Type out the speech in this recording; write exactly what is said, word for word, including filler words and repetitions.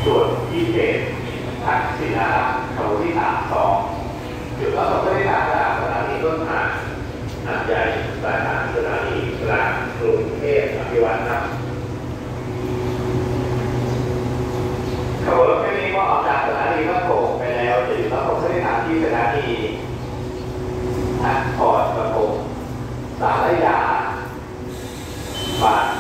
ส่วนยี่สิบเอ็ดทักษิณาเขาที่สามสองจุดประสงค์ไม่ได้ตามจากสถานีต้นทางหาดใหญ่ปลายทางสถานีกลางกรุงเทพอภิวัตรครับขบวนรถคันนี้ก็ออกจากสถานีพระโขงไปแล้วจะอยู่ระบบเส้นทางที่สถานีนครปฐมสารยาบาง